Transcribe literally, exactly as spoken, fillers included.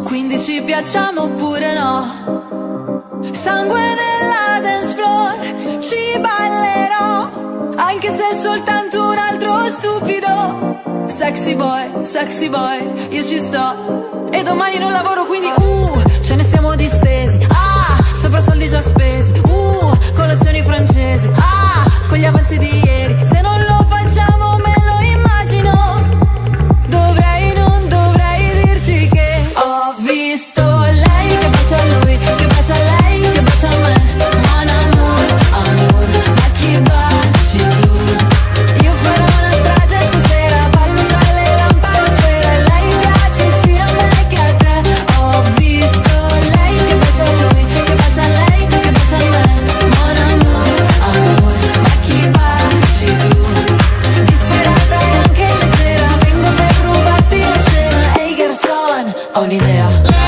quindi ci piacciamo oppure no? Sangue nella dance floor, ci ballerò, anche se è soltanto un altro stupido. Sexy boy, sexy boy, io ci sto. E domani non lavoro, quindi uh, ce ne stiamo distesi. Ah, sopra soldi già spesi. Uh, colazioni francesi. Ah, con gli avanzi di ieri. Se non lo facciamo me lo immagino. Dovrei, non dovrei dirti che ho visto lei che bacia a lui, che bacia a lei, che bacia a me. Mon amour, amour, ma chi baci tu? Io farò una strage stasera, ballo tra le lampadosfere. Lei piace sia a me che a te. Ho visto lei che bacia a lui, che bacia a lei, che bacia a me. Mon amour, amour, ma chi baci tu? Disperata e anche leggera, vengo per rubarti la scena. Ehi garçon, ho un'idea.